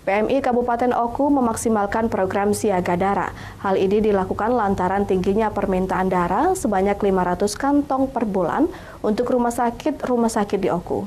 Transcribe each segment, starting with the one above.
PMI Kabupaten Oku memaksimalkan program siaga darah. Hal ini dilakukan lantaran tingginya permintaan darah sebanyak 500 kantong per bulan untuk rumah sakit di Oku.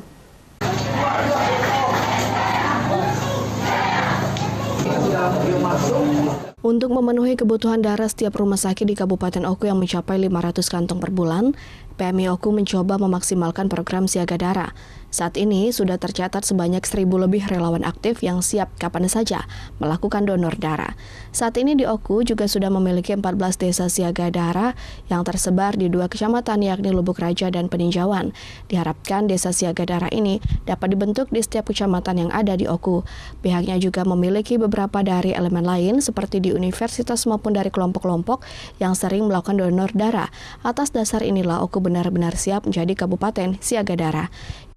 Untuk memenuhi kebutuhan darah setiap rumah sakit di Kabupaten Oku yang mencapai 500 kantong per bulan, PMI Oku mencoba memaksimalkan program siaga darah. Saat ini sudah tercatat sebanyak 1.000 lebih relawan aktif yang siap kapan saja melakukan donor darah. Saat ini di Oku juga sudah memiliki 14 desa siaga darah yang tersebar di 2 kecamatan yakni Lubuk Raja dan Peninjauan. Diharapkan desa siaga darah ini dapat dibentuk di setiap kecamatan yang ada di Oku. Pihaknya juga memiliki beberapa dari elemen lain seperti di universitas maupun dari kelompok-kelompok yang sering melakukan donor darah. Atas dasar inilah Oku benar-benar siap menjadi kabupaten siaga darah.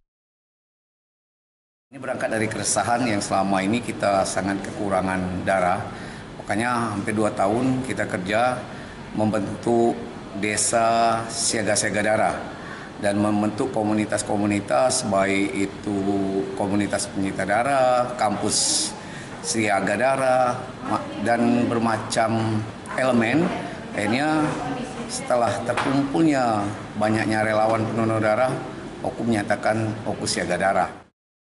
Ini berangkat dari keresahan yang selama ini kita sangat kekurangan darah. Makanya hampir 2 tahun kita kerja membentuk desa siaga-siaga darah dan membentuk komunitas-komunitas, baik itu komunitas penyita darah, kampus siaga darah, dan bermacam elemen. Akhirnya setelah terkumpulnya banyaknya relawan pendonor darah, Oku menyatakan Oku siaga darah.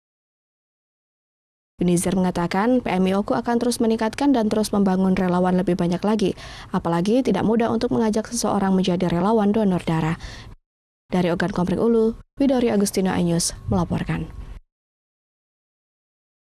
Yunizar mengatakan PMI Oku akan terus meningkatkan dan terus membangun relawan lebih banyak lagi. Apalagi tidak mudah untuk mengajak seseorang menjadi relawan donor darah. Dari Ogan Komering Ulu, Widori Agustino Anyus melaporkan.